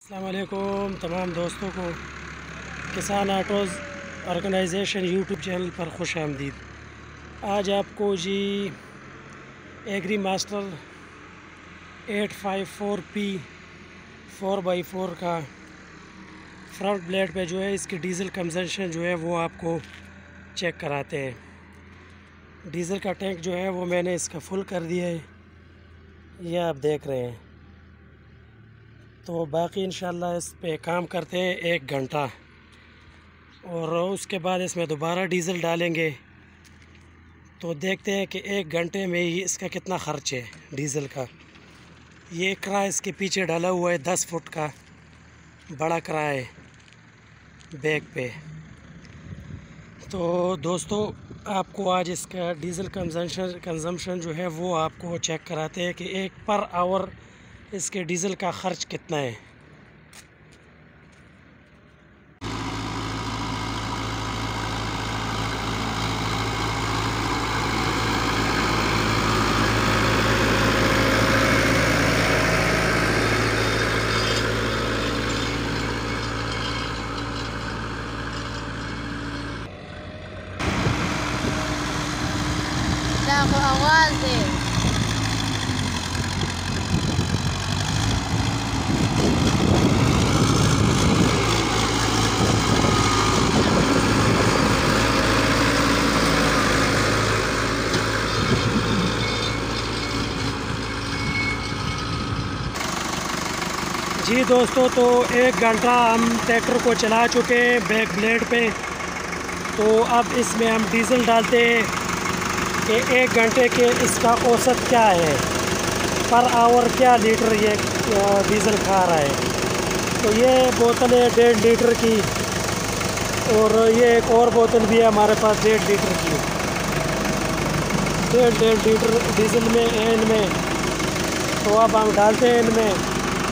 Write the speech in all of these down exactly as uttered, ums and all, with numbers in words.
अस्सलाम वालेकुम तमाम दोस्तों को किसान ऑटोज़ ऑर्गेनाइजेशन यूट्यूब चैनल पर खुश आमदीद। आज आपको G agri master eight five four P four by four का फ्रंट ब्लेड पे जो है इसकी डीज़ल कंजम्पशन जो है वो आपको चेक कराते हैं। डीज़ल का टैंक जो है वो मैंने इसका फुल कर दिया है, ये आप देख रहे हैं। तो बाकी इंशाल्लाह इस पे काम करते हैं एक घंटा और उसके बाद इसमें दोबारा डीज़ल डालेंगे। तो देखते हैं कि एक घंटे में ही इसका कितना ख़र्च है डीज़ल का। ये करा इसके पीछे डाला हुआ है, दस फुट का बड़ा करा है बैग पे। तो दोस्तों आपको आज इसका डीज़ल कंजम्पशन कंजम्पशन जो है वो आपको चेक कराते हैं कि एक पर आवर इसके डीज़ल का ख़र्च कितना है। Ako awal eh. जी दोस्तों, तो एक घंटा हम ट्रैक्टर को चला चुके हैं बैक ब्लेड पे। तो अब इसमें हम डीज़ल डालते हैं कि एक घंटे के इसका औसत क्या है, पर आवर क्या लीटर ये डीज़ल खा रहा है। तो ये बोतल है डेढ़ लीटर की और ये एक और बोतल भी है हमारे पास डेढ़ लीटर की। डेढ़ डेढ़ लीटर डीज़ल में है इनमें। तो अब हम डालते हैं इनमें।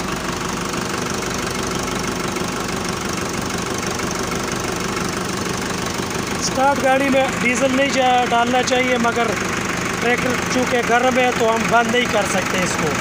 स्टार्ट गाड़ी में डीज़ल नहीं डालना चाहिए, मगर ट्रैक्टर चूँकि गर्म है तो हम बंद नहीं कर सकते इसको।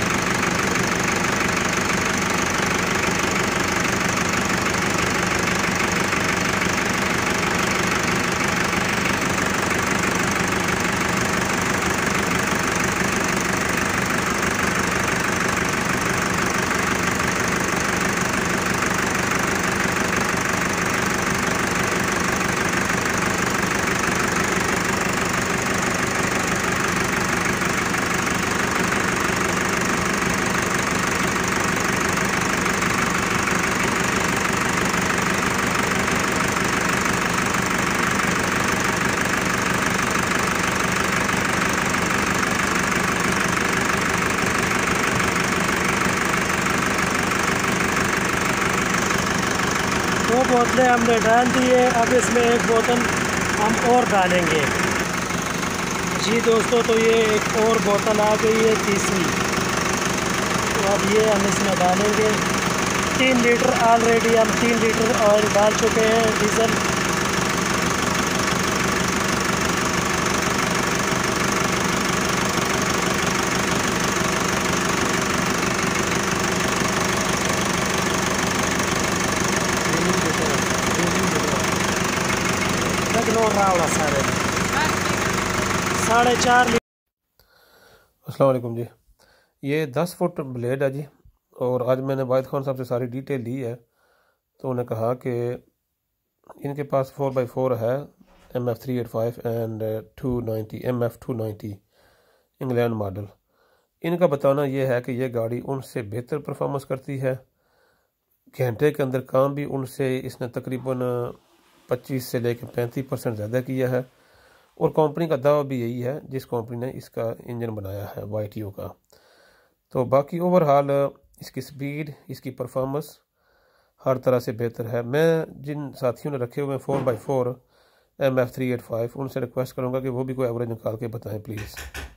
दो बोतलें हमने डाल दी है, अब इसमें एक बोतल हम और डालेंगे। जी दोस्तों, तो ये एक और बोतल आ गई है, तीसरी। तो अब ये हम इसमें डालेंगे। तीन लीटर ऑलरेडी हम तीन लीटर ऑयल डाल चुके हैं डीज़ल। साढ़े साढ़े चार अस्सलाम वालेकुम जी। ये दस फुट ब्लेड है जी, और आज मैंने वाहिद खान साहब से सारी डिटेल ली है। तो उन्हें कहा कि इनके पास फोर बाई फोर है, M F three eight five and two ninety M F two ninety England model. इनका बताना यह है कि यह गाड़ी उनसे बेहतर परफॉर्मेंस करती है। घंटे के अंदर काम भी उनसे इसने तकरीबन पच्चीस से लेकर पैंतीस परसेंट ज़्यादा किया है। और कंपनी का दावा भी यही है जिस कंपनी ने इसका इंजन बनाया है, वाई टी ओ का। तो बाकी ओवरऑल इसकी स्पीड, इसकी परफॉर्मेंस हर तरह से बेहतर है। मैं जिन साथियों ने रखे हुए हैं four by four M F three eight five, उनसे रिक्वेस्ट करूँगा कि वो भी कोई एवरेज निकाल के बताएं प्लीज़।